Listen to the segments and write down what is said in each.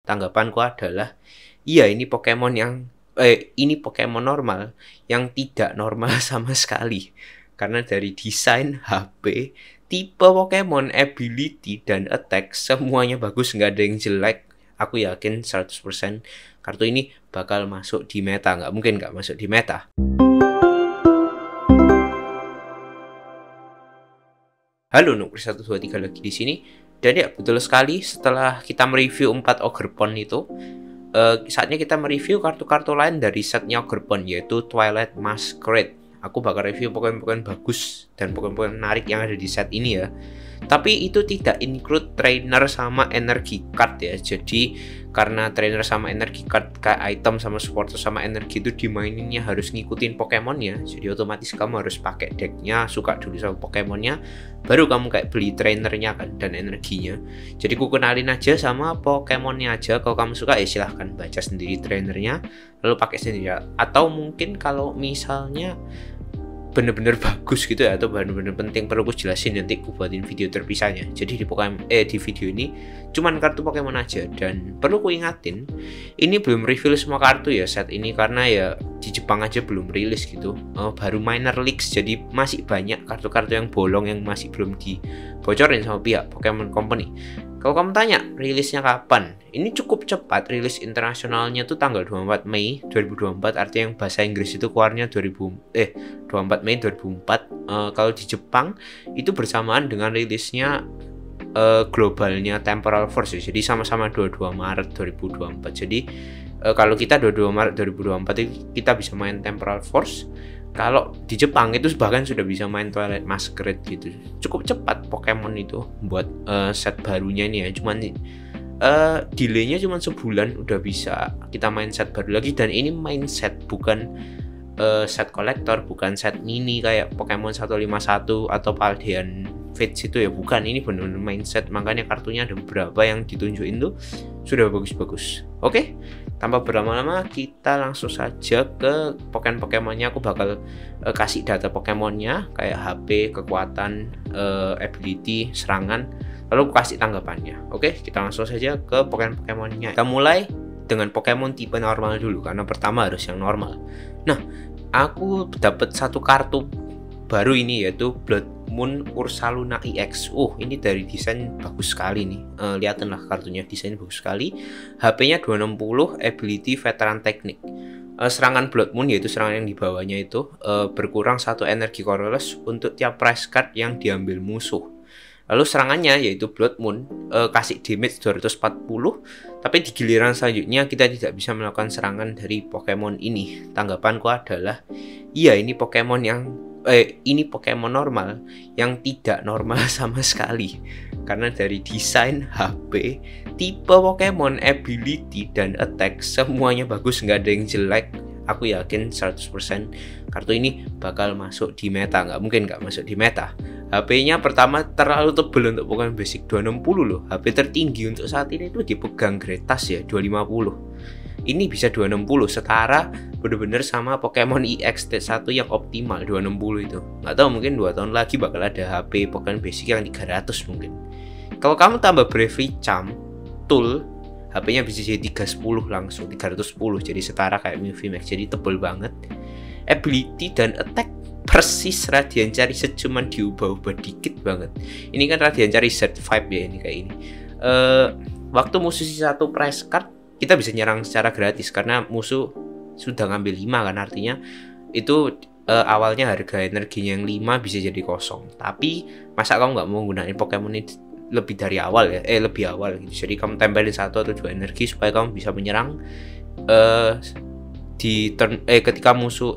tanggapanku adalah iya ini Pokemon normal yang tidak normal sama sekali. Karena dari desain HP, tipe Pokemon, ability, dan attack semuanya bagus, nggak ada yang jelek. Aku yakin 100% kartu ini bakal masuk di meta, nggak mungkin nggak masuk di meta. Halo Nuk 123 lagi di sini. Dan ya betul sekali, setelah kita mereview 4 Ogerpon itu, saatnya kita mereview kartu-kartu lain dari setnya Ogerpon, yaitu Twilight Masquerade. Aku bakal review Pokemon-Pokemon bagus dan Pokemon menarik yang ada di set ini ya. Tapi itu tidak include trainer sama energy card ya. Jadi karena trainer sama energy card kayak item sama supporter sama energi itu dimaininnya harus ngikutin Pokemonnya. Jadi otomatis kamu harus pakai decknya, suka dulu sama Pokemonnya, baru kamu kayak beli trainernya kan dan energinya. Jadi ku kenalin aja sama Pokemonnya aja. Kalau kamu suka ya silahkan baca sendiri trainernya, lalu pakai sendiri. Atau mungkin kalau misalnya bener-bener bagus gitu ya, atau bener-bener penting perlu aku jelasin, nanti aku buatin video terpisahnya. Jadi di video ini cuman kartu Pokemon aja, dan perlu ku ingatin ini belum reveal semua kartu ya set ini, karena ya di Jepang aja belum rilis gitu, baru minor leaks, jadi masih banyak kartu-kartu yang bolong yang masih belum dibocorin sama pihak Pokemon Company. Kalau kamu tanya rilisnya kapan, ini cukup cepat. Rilis internasionalnya tuh tanggal 24 Mei 2024, artinya yang bahasa Inggris itu keluarnya 24 Mei 2004. Kalau di Jepang itu bersamaan dengan rilisnya globalnya Temporal Force ya. Jadi sama-sama 22 Maret 2024. Jadi kalau kita 22 Maret 2024 itu kita bisa main Temporal Force. Kalau di Jepang itu bahkan sudah bisa main Twilight Masquerade gitu. Cukup cepat Pokemon itu buat set barunya ini ya. Cuman delaynya cuma sebulan udah bisa kita main set baru lagi. Dan ini main set, bukan set kolektor, bukan set mini kayak Pokemon 151 atau Paldean Fates itu ya, bukan. Ini benar-benar main set, makanya kartunya ada beberapa yang ditunjukin tuh sudah bagus-bagus. Oke, tanpa berlama-lama kita langsung saja ke Pokemonnya. Aku bakal kasih data Pokemonnya kayak HP, kekuatan, ability, serangan, lalu aku kasih tanggapannya. Oke, kita langsung saja ke Pokemonnya. Kita mulai dengan Pokemon tipe normal dulu, karena pertama harus yang normal. Nah, aku dapat satu kartu baru ini, yaitu Blood Moon Ursaluna EX. Ini dari desain bagus sekali nih. Lihatin lah kartunya, desain bagus sekali. HP-nya 260, ability veteran teknik. Serangan Blood Moon, yaitu serangan yang di bawahnya itu berkurang 1 energi Coroless untuk tiap prize card yang diambil musuh. Lalu serangannya yaitu Blood Moon kasih damage 240, tapi di giliran selanjutnya kita tidak bisa melakukan serangan dari Pokemon ini. Tanggapanku adalah iya, ini Pokemon normal yang tidak normal sama sekali. Karena dari desain HP, tipe Pokemon, ability, dan attack semuanya bagus, nggak ada yang jelek. Aku yakin 100% kartu ini bakal masuk di meta, nggak mungkin nggak masuk di meta. HP-nya pertama terlalu tebal untuk Pokemon Basic, 260 loh. HP tertinggi untuk saat ini itu dipegang Gretas ya, 250. Ini bisa 260, setara bener-bener sama Pokemon EX T1 yang optimal 260 itu. Nggak tahu, mungkin 2 tahun lagi bakal ada HP Pokemon Basic yang 300 mungkin. Kalau kamu tambah Bravery Charm Tool, HP-nya bisa jadi 310 langsung, 310, jadi setara kayak Mewtwo Max, jadi tebel banget. Ability dan attack persis Radiant Charizard, cuman diubah-ubah dikit banget. Ini kan Radiant Charizard vibe ya, ini kayak ini. Waktu musuh sisa 1 prize card, kita bisa nyerang secara gratis karena musuh sudah ngambil 5 kan, artinya itu awalnya harga energinya yang 5 bisa jadi kosong. Tapi masa kamu nggak mau gunain Pokemon ini lebih dari awal ya, lebih awal gitu. Jadi kamu tempelin 1 atau 2 energi supaya kamu bisa menyerang di turn ketika musuh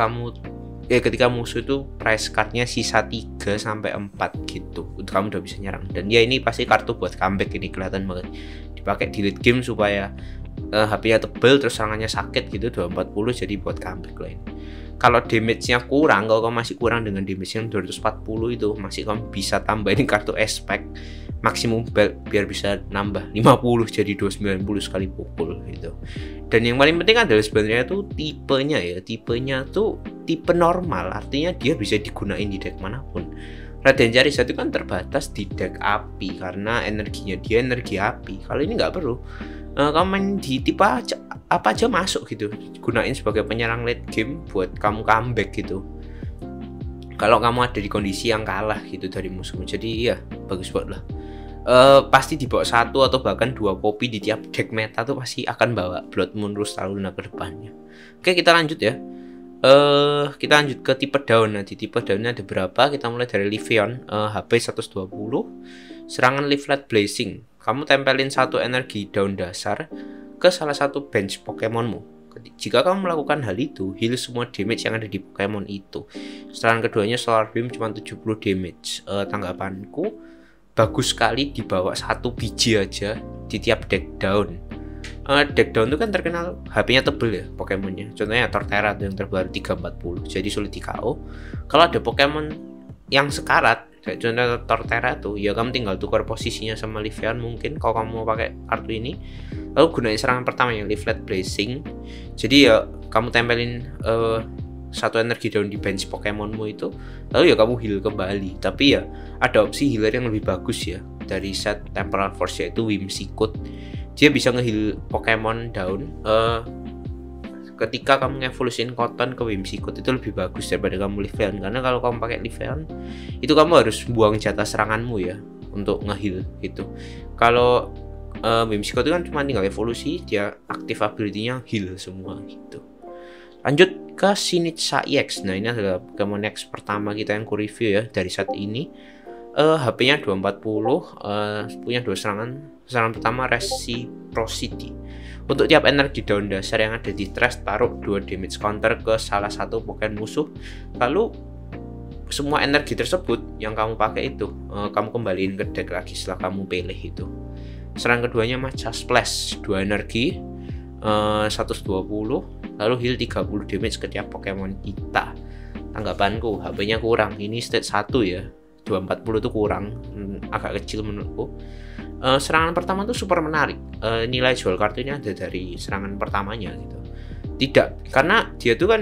itu price cardnya sisa 3 sampai 4 gitu, kamu udah bisa nyerang. Dan ya ini pasti kartu buat comeback, ini kelihatan banget dipakai di late game supaya HP-nya tebel terus serangannya sakit gitu, 240, jadi buat comeback lain. Kalau damage-nya kurang, kalau kamu masih kurang dengan damage yang 240 itu, masih kamu bisa tambahin kartu aspect maksimum belt biar bisa nambah 50 jadi 290 sekali pukul gitu. Dan yang paling penting adalah sebenarnya tuh tipenya tuh tipe normal, artinya dia bisa digunain di deck manapun. Raden Charizard itu kan terbatas di deck api karena energinya dia energi api. Kalau ini nggak perlu. Kamu main di tipe apa aja masuk gitu. Gunain sebagai penyerang late game buat kamu comeback gitu. Kalau kamu ada di kondisi yang kalah gitu dari musuhmu. Jadi ya bagus banget lah. Pasti dibawa 1 atau bahkan 2 kopi di tiap deck meta tuh pasti akan bawa Blood Moon Rustaluna ke depannya. Oke, kita lanjut ya. Kita lanjut ke tipe daun. Nah, di tipe daunnya ada berapa? Kita mulai dari Liveon, HP 120, serangan Leaflet Blazing. Kamu tempelin 1 energi daun dasar ke salah satu bench Pokemonmu. Jika kamu melakukan hal itu, heal semua damage yang ada di Pokemon itu. Serangan keduanya Solar Beam cuma 70 damage. Tanggapanku, bagus sekali dibawa 1 biji aja di tiap deck daun. Deck daun itu kan terkenal HP-nya tebel ya Pokemonnya. Contohnya Torterra yang terbaru 340, jadi sulit di KO. Kalau ada Pokemon yang sekarat, kayak contohnya Torterra tuh, ya kamu tinggal tukar posisinya sama Liveon mungkin kalau kamu mau pakai kartu ini. Lalu gunain serangan pertama yang Leaflet Blazing. Jadi ya kamu tempelin 1 energi daun di bench Pokemonmu itu, lalu ya kamu heal kembali. Tapi ya ada opsi healer yang lebih bagus ya dari set Temporal Force, yaitu Whimsicott. Dia bisa nge-heal Pokemon daun. Ketika kamu ngevolusin Cotton ke Whimsicott itu lebih bagus daripada kamu Liveon, karena kalau kamu pakai Liveon itu kamu harus buang jatah seranganmu ya untuk nge-heal gitu. Kalau Whimsicott itu kan cuma tinggal evolusi, dia aktif ability-nya heal semua gitu. Lanjut ke Sinitsa EX. Nah, ini adalah Pokemon X pertama kita yang ku review ya dari saat ini. HP-nya 240, punya 2 serangan. Serangan pertama Reciprocity. Untuk tiap energi daun dasar yang ada di trash, taruh 2 damage counter ke salah satu Pokemon musuh. Lalu semua energi tersebut yang kamu pakai itu kamu kembaliin ke deck lagi setelah kamu pilih itu. Serangan keduanya Matcha Splash, 2 energi, 120, lalu heal 30 damage ke tiap Pokemon kita. Tanggapanku, HP-nya kurang. Ini stage 1 ya. 240 itu kurang, agak kecil menurutku. Serangan pertama tuh super menarik. Nilai jual kartunya ada dari serangan pertamanya gitu. Tidak, karena dia tuh kan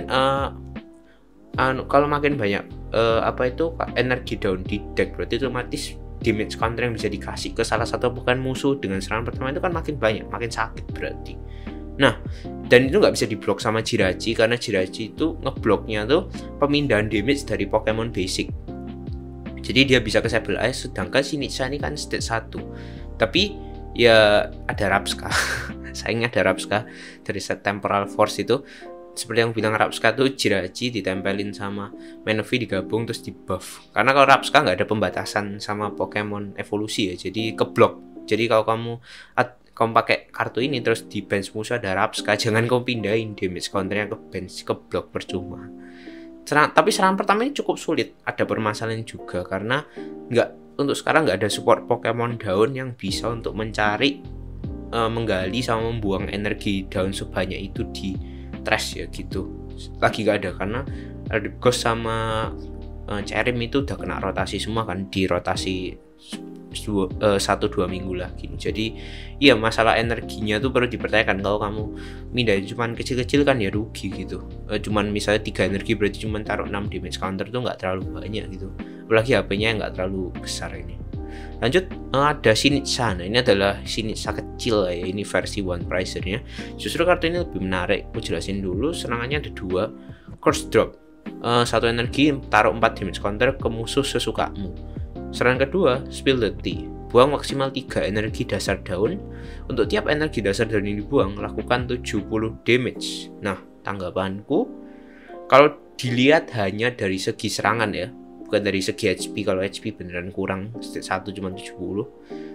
kalau makin banyak energi daun di deck, berarti otomatis damage counter yang bisa dikasih ke salah satu Pokemon musuh dengan serangan pertama itu kan makin banyak, makin sakit berarti. Nah, dan itu nggak bisa diblok sama Jirachi, karena Jirachi itu ngebloknya tuh pemindahan damage dari Pokemon basic. Jadi dia bisa ke Sable Ice, sedangkan Sinitsa ini kan stage 1. Tapi ya ada Rapska. Sayangnya ada Rapska dari set Temporal Force itu. Seperti yang bilang, Rapska tuh Jirachi ditempelin sama Manaphy digabung terus di buff. Karena kalau Rapska nggak ada pembatasan sama Pokemon evolusi ya, jadi keblok. Jadi kalau kamu pakai kartu ini terus di bench musuh ada Rapska, jangan kamu pindahin damage counternya ke bench, ke blok percuma. Tapi serangan pertama ini cukup sulit. Ada permasalahan juga karena untuk sekarang nggak ada support Pokemon daun yang bisa untuk mencari, menggali sama membuang energi daun sebanyak itu di trash ya gitu. Lagi nggak ada karena Ghost sama Cherim itu udah kena rotasi semua kan, di rotasi 1-2 minggu lagi. Jadi iya, masalah energinya tuh perlu dipertanyakan. Kalau kamu mindahin cuman kecil-kecil kan ya rugi gitu. Cuman misalnya 3 energi berarti cuman taruh 6 damage counter tuh nggak terlalu banyak gitu. Apalagi HP-nya nggak terlalu besar ini. Lanjut, ada Sinitsa. Nah, ini adalah Sinitsa kecil ya, ini versi One Pricer-nya. Justru kartu ini lebih menarik. Aku jelasin dulu. Serangannya ada 2. Curse Drop, 1 energi, taruh 4 damage counter ke musuh sesukamu. Serangan kedua, Spill the Tea. Buang maksimal 3 energi dasar daun. Untuk tiap energi dasar daun ini dibuang, lakukan 70 damage. Nah, tanggapanku, kalau dilihat hanya dari segi serangan ya, bukan dari segi HP. Kalau HP beneran kurang, stage 1 cuma 70,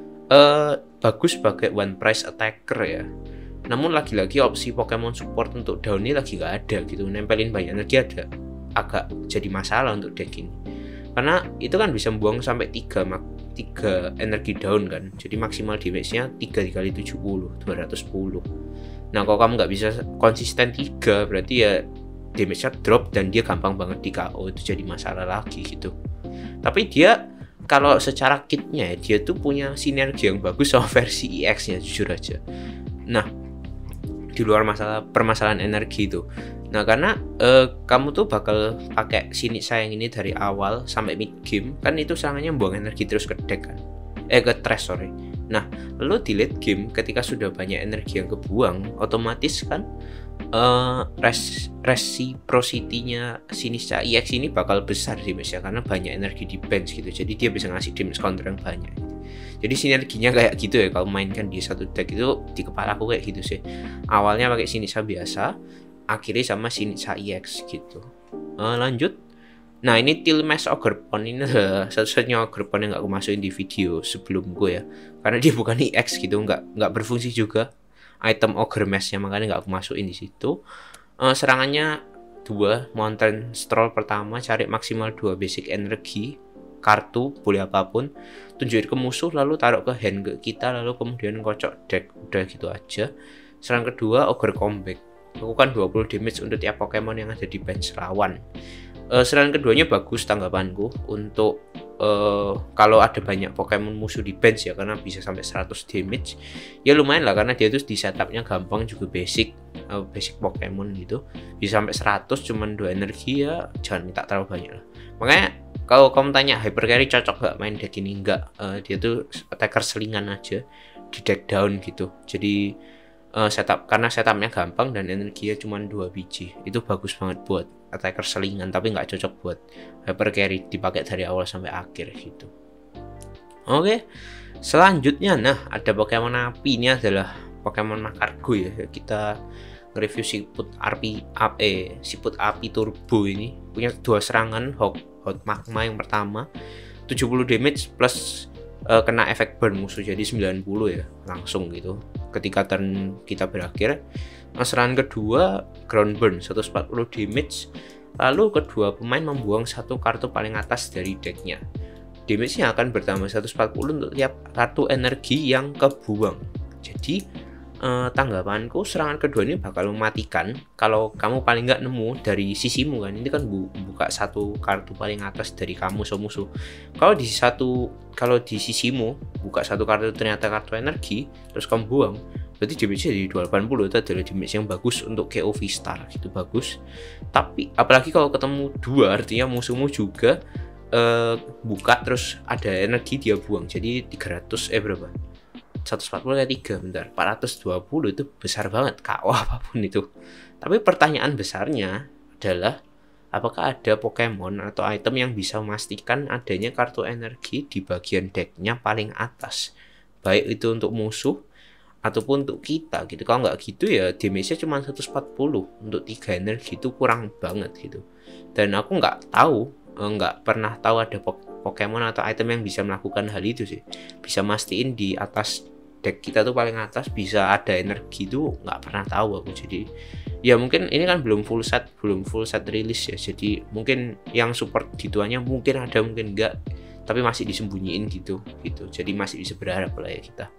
bagus sebagai one price attacker ya. Namun lagi-lagi opsi Pokemon support untuk daun ini lagi gak ada gitu. Nempelin banyak energi agak jadi masalah untuk deck ini. Karena itu kan bisa membuang sampai 3 energi daun kan. Jadi maksimal damage-nya 3 kali 70, 210. Nah, kalau kamu nggak bisa konsisten 3, berarti ya damage-nya drop dan dia gampang banget di KO. Itu jadi masalah lagi gitu. Tapi dia kalau secara kitnya dia tuh punya sinergi yang bagus sama versi EX-nya, jujur aja. Nah, di luar masalah permasalahan energi itu. Nah, karena kamu tuh bakal pakai Shinichi yang ini dari awal sampai mid game, kan itu serangannya buang energi terus ke deck kan. Ke trash, sorry. Nah, lalu di late game ketika sudah banyak energi yang kebuang, otomatis kan reciprocity-nya Shinichi EX ini bakal besar sih Mas ya, karena banyak energi di bench gitu. Jadi dia bisa ngasih damage counter yang banyak. Jadi sinerginya kayak gitu ya kalau mainkan di satu deck itu, di kepala aku kayak gitu sih. Awalnya pakai Shinichi biasa, akhirnya sama Shinichi EX gitu. Lanjut. Nah, ini Tilmes Ogrepon ini adalah satu-satunya Ogrepon yang gak aku masukin di video sebelum gue ya, karena dia bukan EX gitu, nggak berfungsi juga item Ogre Mask-nya, makanya nggak aku masukin di situ. Serangannya 2 Mountain Stroll. Pertama, cari maksimal 2 basic energi, kartu boleh apapun, tunjukin ke musuh lalu taruh ke hand ke kita, lalu kemudian kocok deck, udah gitu aja. Serang kedua, Ogre Comeback, lakukan 20 damage untuk tiap Pokemon yang ada di bench lawan. Serangan keduanya bagus tanggapanku untuk kalau ada banyak Pokemon musuh di bench ya, karena bisa sampai 100 damage. Ya lumayan lah, karena dia tuh di setupnya gampang juga, basic Pokemon gitu. Bisa sampai 100 cuman 2 energi, ya jangan minta terlalu banyak lah. Makanya kalau kamu tanya Hyper Carry cocok gak main deck ini, enggak. Dia tuh attacker selingan aja di deck down gitu. Jadi karena setupnya gampang dan energinya cuma 2 biji, itu bagus banget buat attacker selingan, tapi nggak cocok buat Hyper Carry dipakai dari awal sampai akhir gitu. Oke, selanjutnya nah ada Pokemon api. Ini adalah Pokemon Makargo ya. Kita nge-review Siput Api Turbo. Ini punya 2 serangan, Hot Magma yang pertama 70 damage plus kena efek burn musuh, jadi 90 ya langsung gitu ketika turn kita berakhir. Serangan kedua Ground Burn 140 damage, lalu kedua pemain membuang 1 kartu paling atas dari decknya. Damage-nya akan bertambah 140 untuk tiap kartu energi yang kebuang. Jadi tanggapanku serangan kedua ini bakal mematikan kalau kamu paling nggak nemu dari sisimu kan. Ini kan buka 1 kartu paling atas dari kamu musuh. Kalau di sisimu buka 1 kartu ternyata kartu energi terus kamu buang, berarti damage-nya jadi 280. Itu adalah damage yang bagus untuk KO V-Star gitu, bagus. Tapi apalagi kalau ketemu 2, artinya musuhmu juga buka terus ada energi dia buang, jadi 300 berapa? 140 kali 3, bentar, 420 itu besar banget, KO apapun itu. Tapi pertanyaan besarnya adalah apakah ada Pokemon atau item yang bisa memastikan adanya kartu energi di bagian decknya paling atas, baik itu untuk musuh ataupun untuk kita gitu. Kalau nggak gitu ya damage-nya cuma 140 untuk 3 energi, itu kurang banget gitu. Dan aku nggak pernah tahu ada Pokemon atau item yang bisa melakukan hal itu sih, bisa mastiin di atas deck kita tuh paling atas bisa ada energi, tuh nggak pernah tahu aku. Jadi ya mungkin ini kan belum full set rilis ya, jadi mungkin yang support gituannya mungkin ada mungkin enggak, tapi masih disembunyiin gitu. Jadi masih bisa berharap lah ya kita.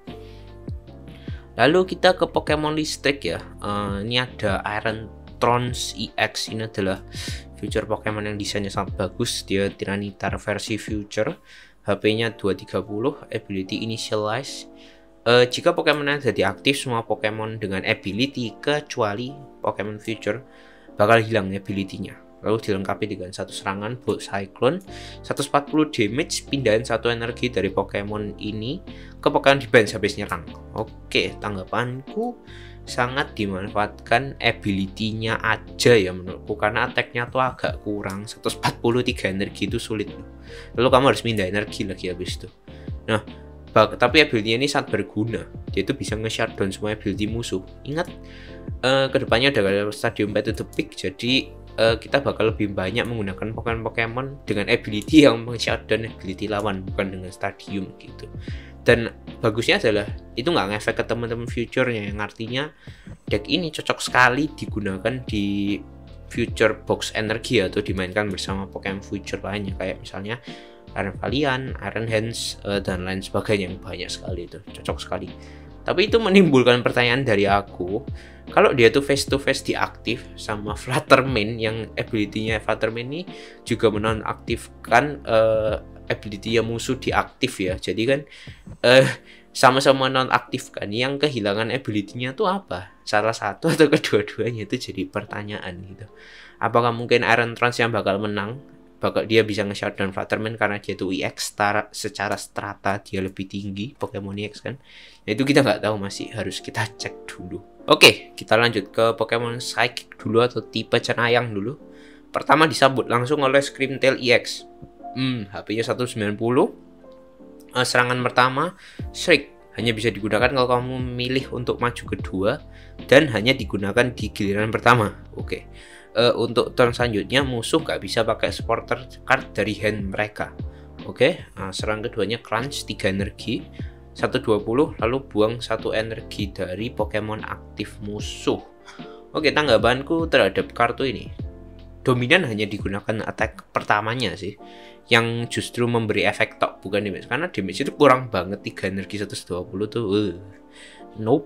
Lalu kita ke Pokemon listrik ya. Ini ada Iron Trons EX. Ini adalah future Pokemon yang desainnya sangat bagus. Dia Tiranitar versi future, HP-nya 230, ability Initialize. Jika Pokemon yang jadi aktif, semua Pokemon dengan ability kecuali Pokemon future bakal hilang ability-nya. Lalu dilengkapi dengan 1 serangan Bolt Cyclone, 140 damage, pindahin 1 energi dari Pokemon ini ke Pokemon di bench habis nyerang. Oke, tanggapanku sangat dimanfaatkan ability-nya aja ya menurutku, karena attack-nya tuh agak kurang. 143 energi itu sulit. Lalu kamu harus pindah energi lagi habis itu. Nah, tapi ability ini sangat berguna. Dia itu bisa nge-shutdown semua ability musuh. Ingat, kedepannya ada stadium Battle to the Peak, jadi kita bakal lebih banyak menggunakan Pokemon dengan ability yang nge-shutdown ability lawan, bukan dengan stadium gitu. Dan bagusnya adalah itu nggak ngefek ke teman-teman future-nya, yang artinya deck ini cocok sekali digunakan di future box energi atau dimainkan bersama Pokemon future lainnya, kayak misalnya Iron Valiant, Iron Hands, dan lain sebagainya, yang banyak sekali itu, cocok sekali. Tapi itu menimbulkan pertanyaan dari aku, kalau dia tuh face to face diaktif sama Fluttermane, yang ability-nya Fluttermane ini juga menonaktifkan ability yang musuh diaktif ya. Jadi kan sama-sama nonaktifkan, yang kehilangan ability-nya tuh apa? salah satu atau kedua-duanya itu jadi pertanyaan gitu. Apakah mungkin Iron Trance yang bakal menang, bakal dia bisa nge-shutdown Flutterman karena dia tuh EX secara strata dia lebih tinggi Pokemon EX kan. Nah, itu kita nggak tahu, masih harus kita cek dulu. Oke, kita lanjut ke Pokemon Psychic dulu atau tipe cenayang dulu. Pertama disambut langsung oleh Screamtail EX. HP-nya 190. Serangan pertama Shriek, hanya bisa digunakan kalau kamu memilih untuk maju kedua dan hanya digunakan di giliran pertama. Oke. Untuk turn selanjutnya musuh nggak bisa pakai supporter card dari hand mereka. Oke. Serang keduanya Crunch 3 energi 120, lalu buang 1 energi dari Pokemon aktif musuh. Oke, tanggapanku terhadap kartu ini, dominan hanya digunakan attack pertamanya sih, yang justru memberi efek tok bukan damage, karena damage itu kurang banget. 3 energi 120 tuh nope.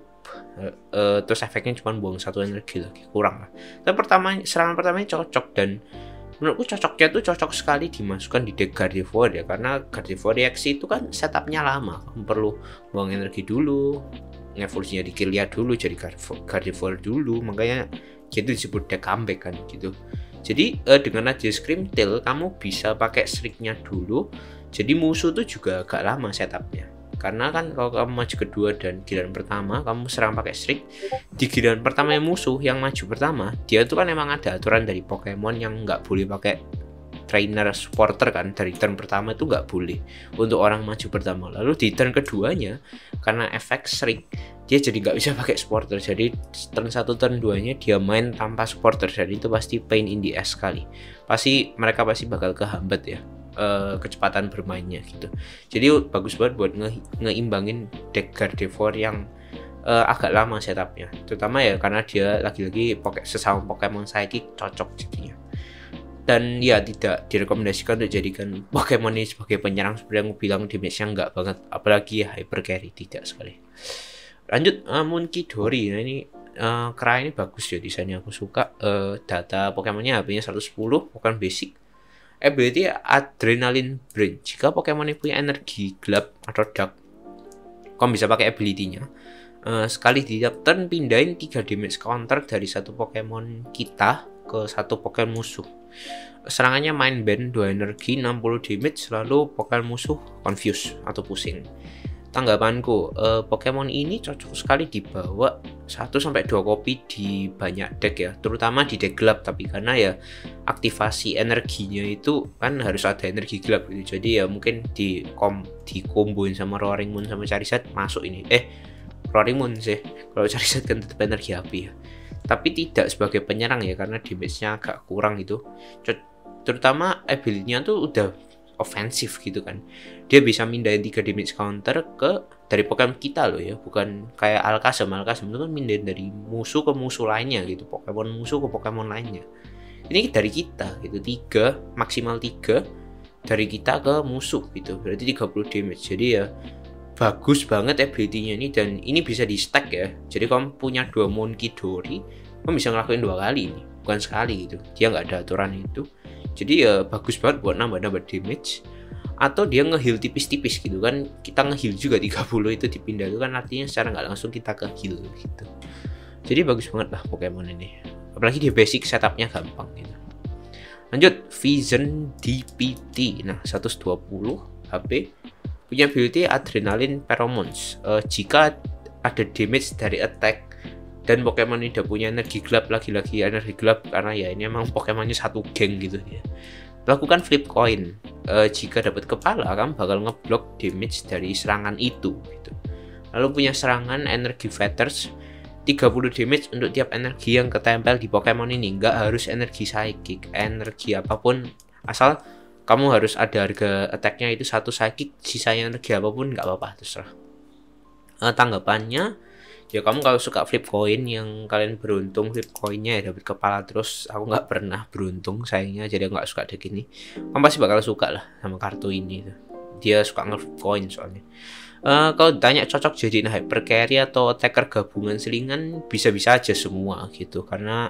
Terus efeknya cuma buang 1 energi lagi, kurang lah. Tapi serangan pertamanya cocok, dan menurutku cocoknya tuh cocok sekali dimasukkan di deck Gardevoir ya, karena Gardevoir reaksi itu kan setupnya lama, kamu perlu buang energi dulu, evolusinya di Kirlia dulu jadi Gardevoir dulu, makanya gitu disebut deck comeback kan gitu. Jadi dengan aja Screamtail kamu bisa pakai Shriek-nya dulu. Jadi musuh tuh juga agak lama setupnya. Karena kan kalau kamu maju kedua dan giliran pertama kamu serang pakai Shriek, di giliran pertama yang musuh yang maju pertama, dia tuh kan emang ada aturan dari Pokemon yang nggak boleh pakai trainer supporter kan. Dari turn pertama itu nggak boleh untuk orang maju pertama. Lalu di turn keduanya karena efek Shriek, dia jadi nggak bisa pakai supporter. Jadi turn 1 turn 2 nya dia main tanpa supporter, dan itu pasti pain in the ass sekali. Mereka pasti bakal kehambat ya kecepatan bermainnya gitu. Jadi bagus banget buat ngeimbangin deck Gardevoir yang agak lama setupnya, terutama ya karena dia lagi-lagi sesama Pokemon Psychic cocok jadinya. Dan ya tidak direkomendasikan untuk jadikan Pokemon ini sebagai penyerang seperti yang aku bilang, damage-nya enggak banget, apalagi hyper carry, tidak sekali. Lanjut Munkidori. Nah ini kera ini bagus ya, desainnya aku suka. Data Pokemonnya HP-nya 110, Pokemon basic. Ability Adrenaline Brain. Jika Pokemon ini punya energi gelap atau dark, kamu bisa pakai ability-nya. Sekali di tiap turn pindahin 3 damage counter dari satu Pokemon kita ke satu Pokemon musuh. Serangannya Mind Bend 2 energi 60 damage, lalu Pokemon musuh confuse atau pusing. Tanggapanku, Pokemon ini cocok sekali dibawa 1-2 kopi di banyak deck ya, terutama di deck gelap. Tapi karena ya aktivasi energinya itu kan harus ada energi gelap gitu, jadi ya mungkin dikomboin sama Roaring Moon sama Charizard masuk ini. Roaring Moon sih, kalau Charizard kan tetap energi api ya, tapi tidak sebagai penyerang ya, karena damage-nya agak kurang gitu. Terutama ability-nya tuh udah ofensif gitu kan, dia bisa mindahin 3 damage counter dari Pokemon kita loh ya, bukan kayak Alakazam itu kan mindahin dari musuh ke musuh lainnya gitu, Pokemon musuh ke Pokemon lainnya. Ini dari kita gitu, 3 maksimal 3 dari kita ke musuh gitu, berarti 30 damage. Jadi ya bagus banget ability-nya ini, dan ini bisa di stack ya. Jadi kamu punya 2 Munkidori, kamu bisa ngelakuin 2 kali ini, bukan sekali gitu, dia nggak ada aturan itu. Jadi ya bagus banget buat nambah-nambah damage, atau dia nge-heal tipis-tipis gitu kan. Kita nge-heal juga 30 itu dipindah itu kan, artinya secara nggak langsung kita ke-heal gitu. Jadi bagus banget lah Pokemon ini, apalagi dia basic setupnya gampang gitu. Lanjut Vision DPT. Nah 120 HP, punya ability Adrenaline Pheromones. Jika ada damage dari attack dan Pokemon ini udah punya energi gelap, lagi-lagi energi gelap karena ya ini emang Pokemonnya satu geng gitu ya, lakukan flip coin. Jika dapat kepala, kamu bakal ngeblok damage dari serangan itu gitu. Lalu punya serangan energi Feathers 30 damage untuk tiap energi yang ketempel di Pokemon ini. Nggak harus energi psychic, energi apapun, asal kamu harus ada harga attack-nya itu 1 psychic, sisanya energi apapun nggak apa-apa, terserah. Tanggapannya ya, kamu kalau suka flip coin, yang kalian beruntung flip coinnya ya dapat kepala terus. Aku nggak pernah beruntung sayangnya, jadi aku nggak suka deck ini. Kamu pasti bakal suka lah sama kartu ini, dia suka nge-flip coin soalnya. Kalau ditanya cocok jadi hyper carry atau attacker gabungan selingan, bisa-bisa aja semua gitu, karena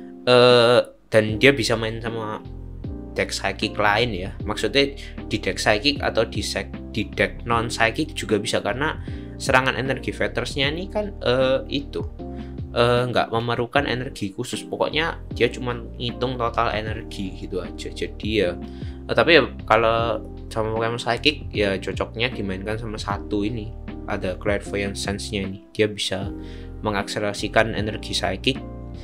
dan dia bisa main sama deck psychic lain ya. Maksudnya di deck psychic atau di deck non psychic juga bisa, karena serangan energi Feathers-nya ini kan itu nggak memerlukan energi khusus, pokoknya dia cuma ngitung total energi gitu aja. Jadi ya tapi ya kalau sama Pokemon Psychic ya cocoknya dimainkan sama satu ini, ada Clairvoyant Sense-nya ini, dia bisa mengakselerasikan energi Psychic,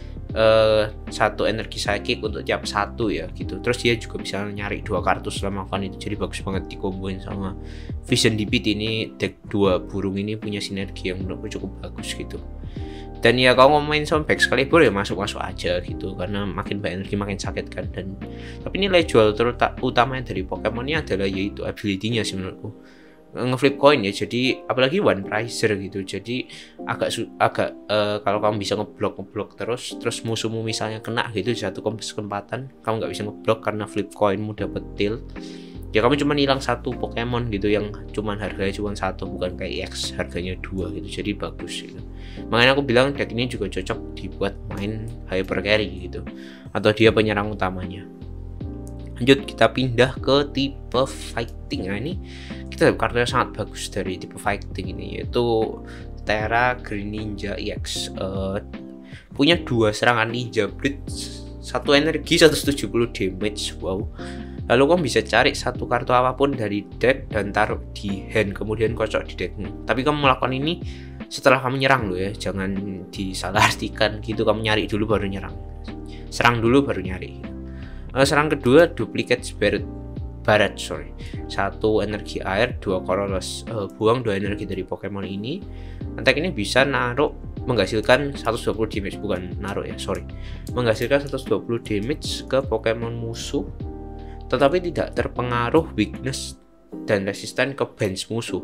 satu energi Psychic untuk tiap satu ya gitu. Terus dia juga bisa nyari 2 kartu setelah melakukan itu, jadi bagus banget dikomboin sama Vision Debit. Ini deck 2 burung ini punya sinergi yang menurutku cukup bagus gitu. Dan ya kalau ngomongin sama Excalibur ya masuk-masuk aja gitu, karena makin banyak energi makin sakit kan. Dan tapi nilai jual utamanya dari Pokemonnya adalah yaitu ability-nya sih menurutku, ngeflip coin ya. Jadi apalagi one pricer gitu, jadi agak kalau kamu bisa ngeblok terus musuhmu misalnya kena gitu satu kesempatan, kamu nggak bisa ngeblok karena flip coinmu dapet deal, ya kamu cuma hilang satu Pokemon gitu yang cuman harganya cuma satu, bukan kayak EX harganya 2 gitu. Jadi bagus gitu. Makanya aku bilang deck ini juga cocok dibuat main hyper carry gitu, atau dia penyerang utamanya. Lanjut kita pindah ke tipe fighting. Nah ini kita dapat kartu yang sangat bagus dari tipe fighting ini, yaitu Tera Greninja EX. Punya 2 serangan Ninja Blitz, 1 energi 170 damage. Wow. Lalu kamu bisa cari satu kartu apapun dari deck dan taruh di hand, kemudian kocok di deckmu. Tapi kamu melakukan ini setelah kamu nyerang loh ya, jangan disalahartikan gitu, kamu nyari dulu baru nyerang. Serang dulu baru nyari. Serang kedua Duplicate Barat, 1 energi air, 2 Colorless. Buang 2 energi dari Pokemon ini. Attack ini bisa menghasilkan 120 damage, bukan naruh ya, menghasilkan 120 damage ke Pokemon musuh, tetapi tidak terpengaruh weakness dan resisten ke bench musuh.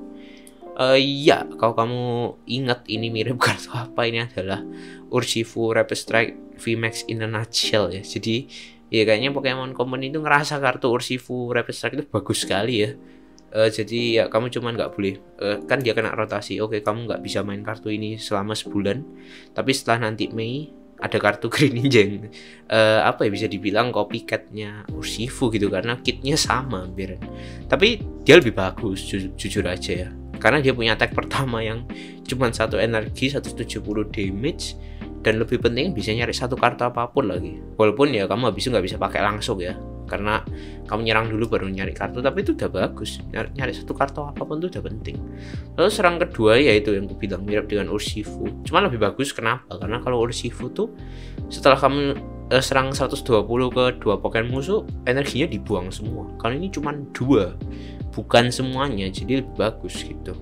Ya, kalau kamu ingat ini mirip kartu apa, ini adalah Urshifu Rapid Strike VMAX in a nutshell ya. Jadi ya kayaknya Pokemon Common itu ngerasa kartu Urshifu Rapid Strike itu bagus sekali ya. Jadi ya kamu cuman nggak boleh, kan dia kena rotasi, oke kamu nggak bisa main kartu ini selama sebulan, tapi setelah nanti Mei ada kartu Greninja yang apa ya, bisa dibilang copycatnya Urshifu gitu, karena kitnya sama hampir. Tapi dia lebih bagus jujur aja ya, karena dia punya attack pertama yang cuma 1 energi 170 damage, dan lebih penting bisa nyari satu kartu apapun lagi. Walaupun ya kamu habis itu nggak bisa pakai langsung ya, karena kamu nyerang dulu baru nyari kartu, tapi itu udah bagus. Nyari satu kartu apapun itu udah penting. Lalu serang kedua yaitu yang aku bilang mirip dengan Urshifu, cuma lebih bagus. Kenapa? Karena kalau Urshifu tuh setelah kamu serang 120 ke 2 Pokemon musuh, energinya dibuang semua. Kalau ini cuma 2, bukan semuanya, jadi lebih bagus gitu.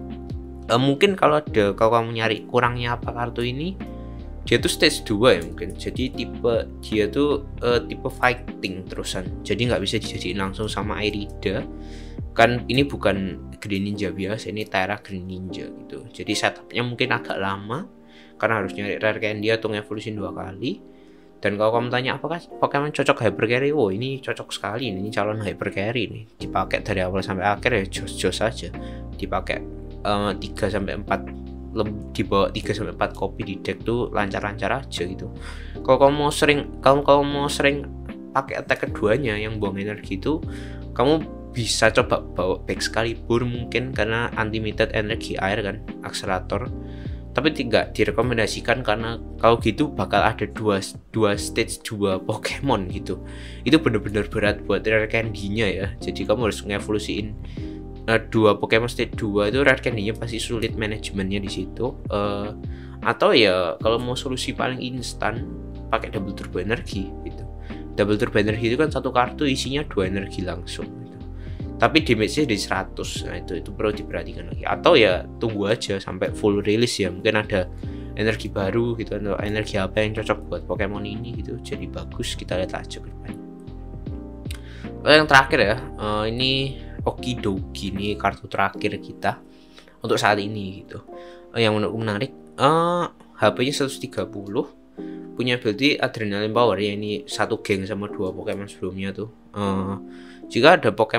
Mungkin kalau kamu nyari kurangnya apa kartu ini, dia tuh stage 2 ya mungkin. Jadi dia tuh tipe fighting terusan, jadi nggak bisa dijadiin langsung sama Irida. Kan ini bukan Greninja biasa, ini Tera Greninja gitu. Jadi setupnya mungkin agak lama, karena harus nyari rare candy atau ngevolusin 2 kali. Dan kalau kamu tanya apakah Pokemon cocok hyper carry, ini cocok sekali. Ini calon hyper carry nih, dipakai dari awal sampai akhir ya jos-jos aja. Dipakai 3-4, di bawah 3-4 kopi di deck tuh lancar-lancar aja gitu. Kalau kamu mau sering pakai attack keduanya yang buang energi itu, kamu bisa coba bawa Excalibur mungkin, karena unlimited energi air kan, akselerator. Tapi tidak direkomendasikan, karena kalau gitu bakal ada dua stage 2 Pokemon gitu. Itu bener-bener berat buat rare candy-nya ya. Jadi kamu harus ngevolusiin 2 Pokemon stage 2 itu, rare candy-nya pasti sulit manajemennya di situ. Atau ya kalau mau solusi paling instan, pakai double turbo energi gitu. Double turbo energi itu kan satu kartu isinya 2 energi langsung gitu. Tapi damage-nya di 100. Nah itu perlu diperhatikan lagi. Atau ya tunggu aja sampai full release ya, mungkin ada energi baru gitu, atau energi apa yang cocok buat Pokemon ini gitu. Jadi bagus, kita lihat aja ke depannya. Yang terakhir ya, ini Okidogi, ini kartu terakhir kita untuk saat ini gitu. Yang menurutku menarik, HP-nya 130, punya ability Adrenaline Power ya, ini satu geng sama 2 Pokemon sebelumnya tuh. Jika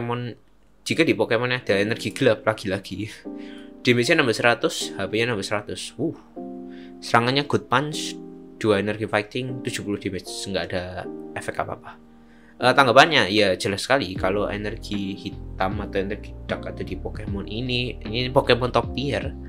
di Pokemon ada energi gelap, lagi-lagi damage-nya nambah 100, HP-nya nambah 100. Serangannya Good Punch, 2 energi fighting, 70 damage, nggak ada efek apa-apa. Tanggapannya ya jelas sekali, kalau energi hitam atau energi dark ada di Pokemon ini Pokemon top tier,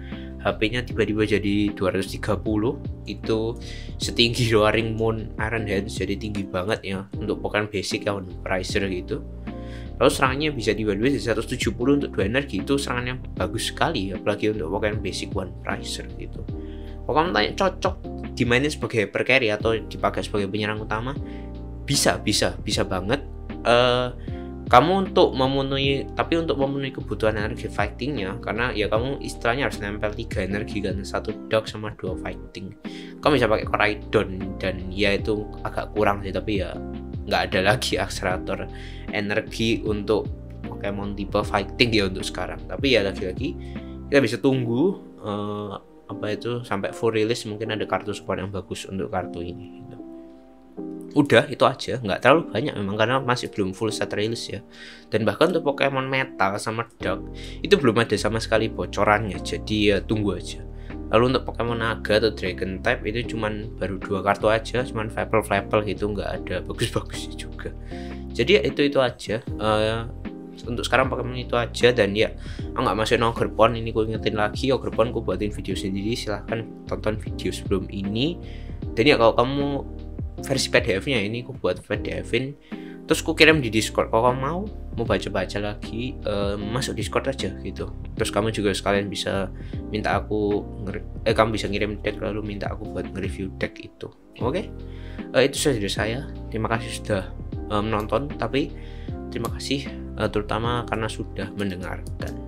HP-nya tiba-tiba jadi 230, itu setinggi Roaring Moon Iron Hands, jadi tinggi banget ya untuk Pokemon basic yang Pricer gitu. Lalu serangannya bisa tiba-tiba jadi 170 untuk 2 energi, itu serangannya bagus sekali, apalagi untuk Pokemon basic One Pricer gitu. Pokemon tanya cocok dimainin sebagai hyper carry atau dipakai sebagai penyerang utama, bisa banget. Kamu untuk memenuhi kebutuhan energi fightingnya, karena ya kamu istilahnya harus nempel 3 energi kan, 1 dog sama 2 fighting. Kamu bisa pakai Koraidon dan ya itu agak kurang sih, tapi ya nggak ada lagi akselerator energi untuk Pokemon tipe fighting ya untuk sekarang. Tapi ya lagi-lagi kita bisa tunggu sampai full release, mungkin ada kartu support yang bagus untuk kartu ini gitu. Udah itu aja, nggak terlalu banyak memang karena masih belum full set release ya. Dan bahkan untuk Pokemon Metal sama Dark itu belum ada sama sekali bocorannya, jadi ya tunggu aja. Lalu untuk Pokemon Naga atau Dragon type itu cuman baru 2 kartu aja, cuman Flapple gitu, nggak ada bagus-bagusnya juga. Jadi ya itu aja. Untuk sekarang Pokemon itu aja. Dan ya nggak masukin Ogerpon, ini gue ingetin lagi, Ogerpon gue buatin video sendiri, silahkan tonton video sebelum ini. Dan ya kalau kamu versi PDF-nya ini aku buat PDF-in, terus aku kirim di Discord. Kalau kamu mau baca-baca lagi, masuk Discord aja gitu. Terus kamu juga sekalian bisa minta aku kamu bisa ngirim deck lalu minta aku buat nge-review deck itu. Oke? Itu saja dari saya. Terima kasih sudah menonton, tapi terima kasih terutama karena sudah mendengarkan.